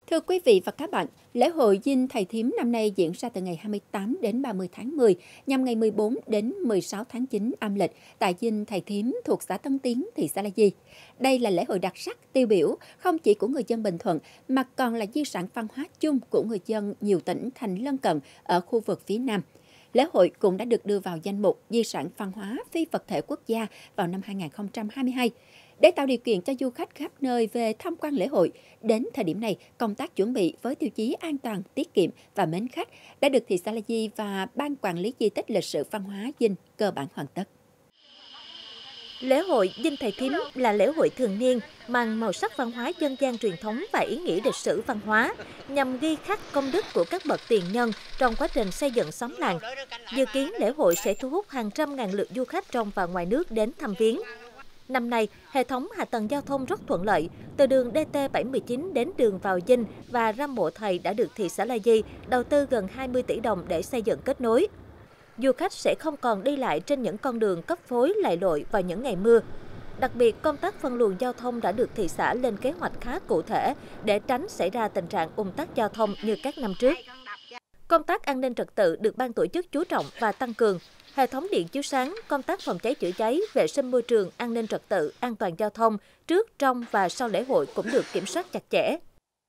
Thưa quý vị và các bạn, lễ hội Dinh Thầy Thím năm nay diễn ra từ ngày 28 đến 30 tháng 10, nhằm ngày 14 đến 16 tháng 9 âm lịch tại Dinh Thầy Thím thuộc xã Tân Tiến, thị xã La Ghi. Đây là lễ hội đặc sắc, tiêu biểu không chỉ của người dân Bình Thuận mà còn là di sản văn hóa chung của người dân nhiều tỉnh thành lân cận ở khu vực phía Nam. Lễ hội cũng đã được đưa vào danh mục di sản văn hóa phi vật thể quốc gia vào năm 2022. Để tạo điều kiện cho du khách khắp nơi về tham quan lễ hội, đến thời điểm này, công tác chuẩn bị với tiêu chí an toàn, tiết kiệm và mến khách đã được thị xã La Ghi và Ban Quản lý Di tích Lịch sử Văn hóa Dinh cơ bản hoàn tất. Lễ hội Dinh Thầy Thím là lễ hội thường niên mang màu sắc văn hóa dân gian truyền thống và ý nghĩa lịch sử văn hóa, nhằm ghi khắc công đức của các bậc tiền nhân trong quá trình xây dựng xóm làng. Dự kiến lễ hội sẽ thu hút hàng trăm ngàn lượt du khách trong và ngoài nước đến thăm viếng. Năm nay, hệ thống hạ tầng giao thông rất thuận lợi, từ đường DT719 đến đường vào Dinh và ra mộ thầy đã được thị xã La Ghi đầu tư gần 20 tỷ đồng để xây dựng kết nối. Du khách sẽ không còn đi lại trên những con đường cấp phối lầy lội vào những ngày mưa. Đặc biệt, công tác phân luồng giao thông đã được thị xã lên kế hoạch khá cụ thể để tránh xảy ra tình trạng ùn tắc giao thông như các năm trước. Công tác an ninh trật tự được ban tổ chức chú trọng và tăng cường. Hệ thống điện chiếu sáng, công tác phòng cháy chữa cháy, vệ sinh môi trường, an ninh trật tự, an toàn giao thông trước, trong và sau lễ hội cũng được kiểm soát chặt chẽ.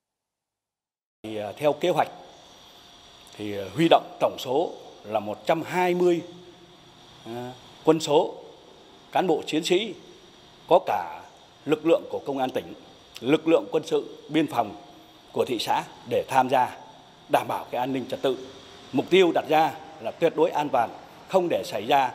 Theo kế hoạch, huy động tổng số là 120 quân số, cán bộ chiến sĩ, có cả lực lượng của công an tỉnh, lực lượng quân sự, biên phòng của thị xã để tham gia đảm bảo cái an ninh trật tự. Mục tiêu đặt ra là tuyệt đối an toàn, không để xảy ra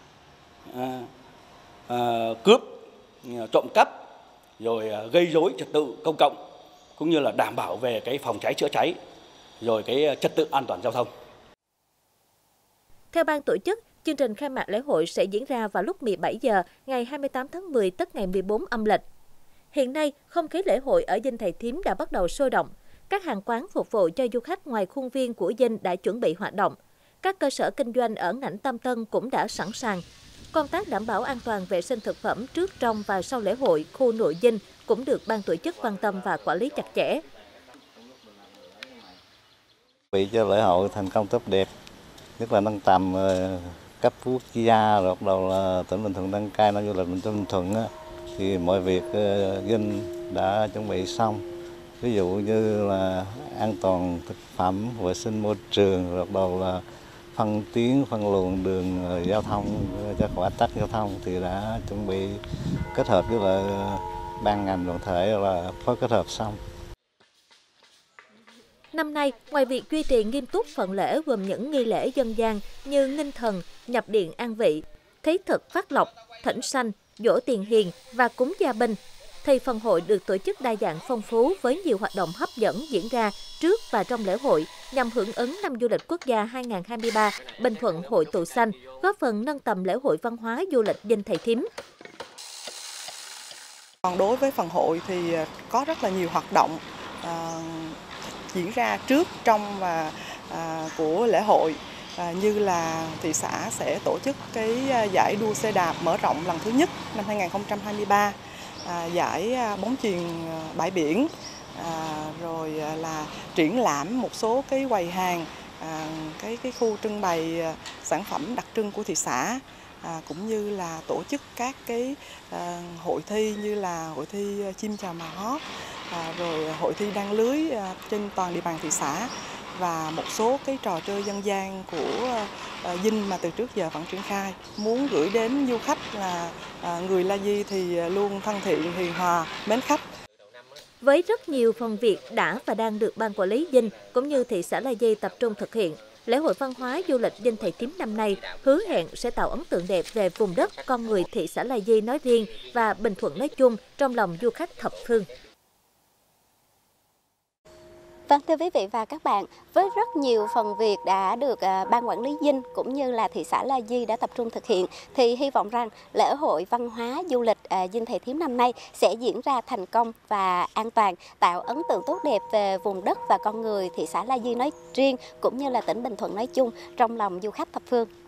cướp, trộm cắp, rồi gây rối trật tự công cộng, cũng như là đảm bảo về cái phòng cháy chữa cháy, rồi cái trật tự an toàn giao thông. Theo ban tổ chức, chương trình khai mạc lễ hội sẽ diễn ra vào lúc 17 giờ ngày 28 tháng 10 tức ngày 14 âm lịch. Hiện nay, không khí lễ hội ở Dinh Thầy Thím đã bắt đầu sôi động. Các hàng quán phục vụ cho du khách ngoài khuôn viên của Dinh đã chuẩn bị hoạt động. Các cơ sở kinh doanh ở ngãnh Tam Tân cũng đã sẵn sàng. Công tác đảm bảo an toàn vệ sinh thực phẩm trước, trong và sau lễ hội khu nội Dinh cũng được ban tổ chức quan tâm và quản lý chặt chẽ. Vì cho lễ hội thành công tốt đẹp, nhất là nâng tầm cấp quốc gia, rồi bắt đầu là tỉnh Bình Thuận đăng cai năm du lịch Bình Thuận thì mọi việc Dinh đã chuẩn bị xong. Ví dụ như là an toàn thực phẩm, vệ sinh môi trường, rồi bắt đầu là phân tuyến, phân luồng đường giao thông cho khỏi ách tắc giao thông thì đã chuẩn bị kết hợp với lại ban ngành đoàn thể là phối kết hợp xong. Năm nay, ngoài việc duy trì nghiêm túc phần lễ gồm những nghi lễ dân gian như nghinh thần, nhập điện an vị, thí thực phát lộc, thỉnh sanh, giỗ tiền hiền và cúng gia binh, thì phần hội được tổ chức đa dạng phong phú với nhiều hoạt động hấp dẫn diễn ra trước và trong lễ hội nhằm hưởng ứng năm du lịch quốc gia 2023 Bình Thuận Hội Tụ Xanh, góp phần nâng tầm lễ hội văn hóa du lịch Dinh Thầy Thím. Còn đối với phần hội thì có rất là nhiều hoạt động diễn ra trước, trong và của lễ hội, như là thị xã sẽ tổ chức cái giải đua xe đạp mở rộng lần thứ nhất năm 2023, giải bóng chuyền bãi biển, rồi là triển lãm một số cái quầy hàng, cái khu trưng bày sản phẩm đặc trưng của thị xã, cũng như là tổ chức các cái hội thi như là hội thi chim chào mà hót, rồi hội thi đan lưới trên toàn địa bàn thị xã và một số cái trò chơi dân gian của Dinh mà từ trước giờ vẫn triển khai. Muốn gửi đến du khách là người La Ghi thì luôn thân thiện, hiền hòa, mến khách. Với rất nhiều phần việc đã và đang được Ban Quản lý Dinh cũng như thị xã La Ghi tập trung thực hiện, lễ hội văn hóa du lịch Dinh Thầy Thím năm nay hứa hẹn sẽ tạo ấn tượng đẹp về vùng đất, con người thị xã La Ghi nói riêng và Bình Thuận nói chung trong lòng du khách thập phương. Vâng, thưa quý vị và các bạn, với rất nhiều phần việc đã được Ban Quản lý Dinh cũng như là thị xã La Ghi đã tập trung thực hiện, thì hy vọng rằng lễ hội văn hóa du lịch Dinh Thầy Thím năm nay sẽ diễn ra thành công và an toàn, tạo ấn tượng tốt đẹp về vùng đất và con người thị xã La Ghi nói riêng cũng như là tỉnh Bình Thuận nói chung trong lòng du khách thập phương.